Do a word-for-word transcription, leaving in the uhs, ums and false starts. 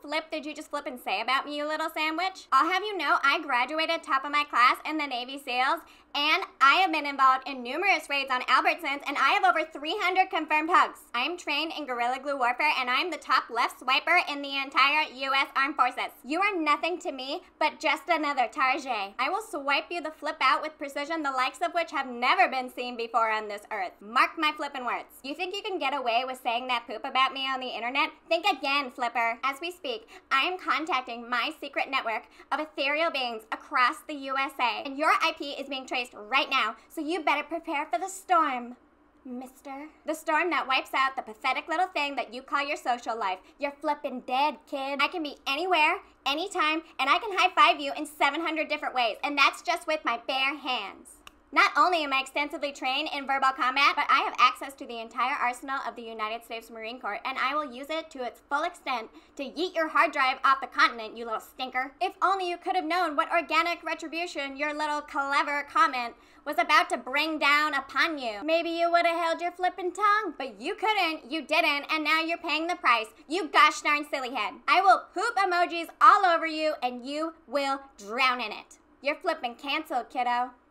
flip did you just flip and say about me, you little sandwich? I'll have you know I graduated top of my class in the Navy SEALs, and I have been involved in numerous raids on Albertsons, and I have over three hundred confirmed hugs. I am trained in Gorilla Glue warfare, and I am the top left swiper in the entire U S Armed Forces. You are nothing to me but just another Tarjay. I will swipe you the flip out with precision, the likes of which have never been seen before on this earth. Mark my flippin' words. You think you can get away with saying that poop about me on the internet? Think again, Flipper. As we speak, I am contacting my secret network of ethereal beings across the U S A, and your I P is being traced right now, so you better prepare for the storm, mister. The storm that wipes out the pathetic little thing that you call your social life. You're flippin' dead, kid. I can be anywhere, anytime, and I can high-five you in seven hundred different ways, and that's just with my bare hands. Not only am I extensively trained in verbal combat, but I have access to the entire arsenal of the United States Marine Corps, and I will use it to its full extent to yeet your hard drive off the continent, you little stinker. If only you could have known what organic retribution your little clever comment was about to bring down upon you. Maybe you would have held your flippin' tongue, but you couldn't, you didn't, and now you're paying the price, you gosh darn silly head. I will poop emojis all over you, and you will drown in it. You're flippin' canceled, kiddo.